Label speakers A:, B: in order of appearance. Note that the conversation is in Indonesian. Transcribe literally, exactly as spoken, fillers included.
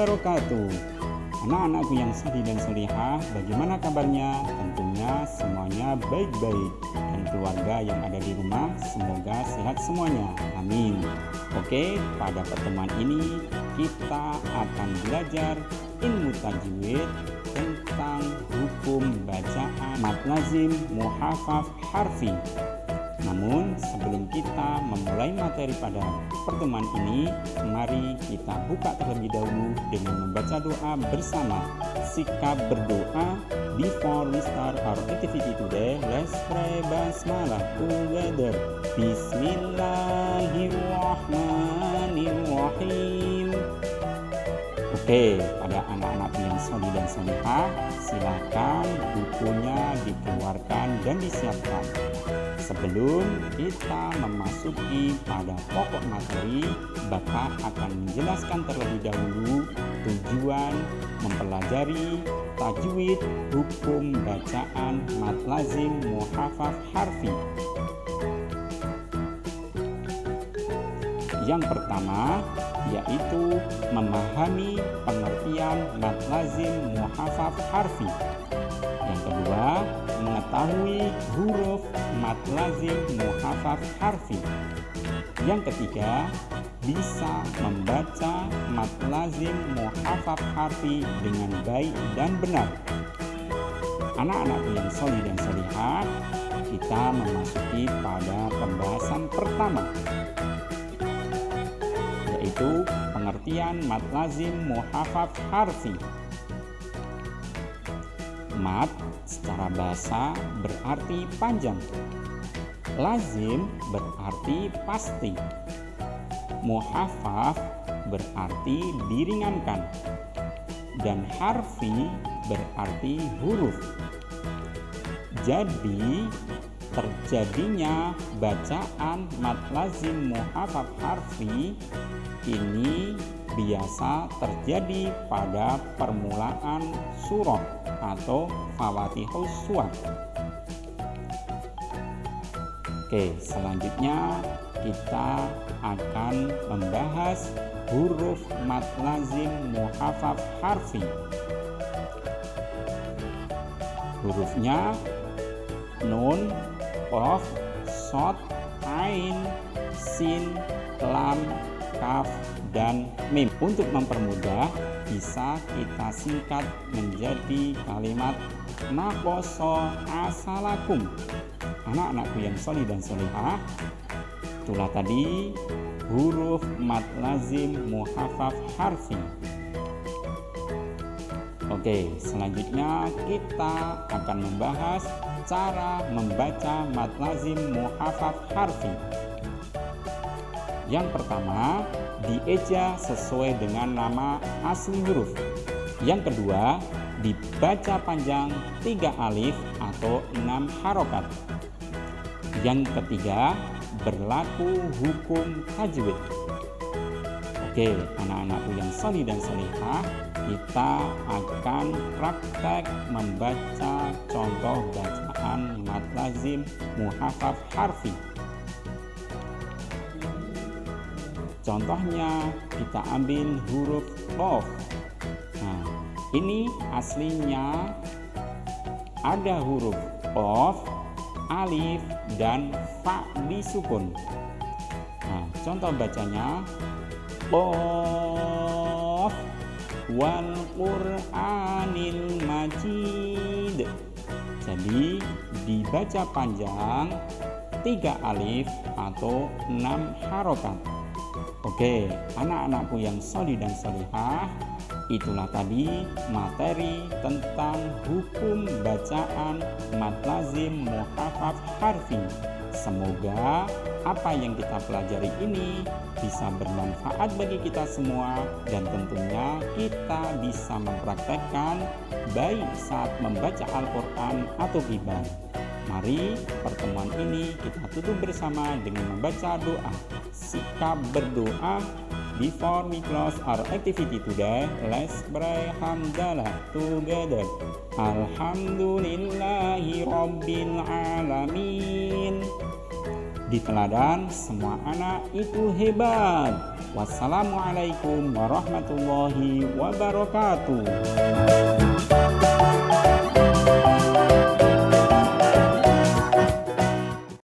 A: wabarakatuh. Anak-anakku yang sedih dan solihah, bagaimana kabarnya? Tentunya semuanya baik-baik, dan keluarga yang ada di rumah semoga sehat semuanya, amin. Oke, pada pertemuan ini kita akan belajar ilmu tajwid tentang hukum bacaan mad lazim muhafaf harfi. Namun sebelum kita memulai materi pada pertemuan ini, mari kita buka terlebih dahulu dengan membaca doa bersama. Sikap berdoa before we start our activity today. Let's pray basmalah together. Bismillahirrahmanirrahim. Oke, pada anak-anak yang solih dan solihah, silakan bukunya dikeluarkan dan disiapkan. Sebelum kita memasuki pada pokok materi, Bapak akan menjelaskan terlebih dahulu tujuan mempelajari tajwid hukum bacaan mad lazim muhafaf harfi. Yang pertama yaitu memahami pengertian mad lazim muhafaf harfi. Yang kedua, mengetahui huruf mad lazim muhafaf harfi. Yang ketiga, bisa membaca mad lazim muhafaf harfi dengan baik dan benar. Anak-anakku yang solih dan solihah, kita memasuki pada pembahasan pertama, yaitu pengertian mad lazim muhafaf harfi. Mad secara bahasa berarti panjang, lazim berarti pasti, muhafaf berarti diringankan, dan harfi berarti huruf. Jadi terjadinya bacaan mad lazim muhafaf harfi ini biasa terjadi pada permulaan surah atau fawatihus suwar. Oke, selanjutnya kita akan membahas huruf mad lazim muhafaf harfi. Hurufnya nun, qaf, shad, ain, sin, lam, kaf, dan mim. Untuk mempermudah, bisa kita singkat menjadi kalimat naqasa asalakum. Anak-anakku yang solih dan solihah, itulah tadi huruf mad lazim muhafaf harfi. Oke, selanjutnya kita akan membahas cara membaca mad lazim muhafaf harfi. Yang pertama, dieja sesuai dengan nama asli huruf. Yang kedua, dibaca panjang tiga alif atau enam harokat. Yang ketiga, berlaku hukum tajwid. Oke, anak-anakku yang solih dan solihah, kita akan praktek membaca contoh bacaan mad lazim muhafaf harfi. Contohnya kita ambil huruf qaf. Nah, ini aslinya ada huruf qaf, alif, dan fa disukun. Nah, contoh bacanya qaf wal qur'anil majid. Jadi dibaca panjang tiga alif atau enam harokat. Oke, anak-anakku yang solih dan solihah, itulah tadi materi tentang hukum bacaan mad lazim muhafaf harfi. Semoga apa yang kita pelajari ini bisa bermanfaat bagi kita semua, dan tentunya kita bisa mempraktekkan baik saat membaca Al-Quran atau ghibah. Mari pertemuan ini kita tutup bersama dengan membaca doa. Sikap berdoa before we close our activity today. Let's pray hamdalah together. Alhamdulillahi rabbil alamin. Di teladan semua anak itu hebat. Wassalamualaikum warahmatullahi wabarakatuh.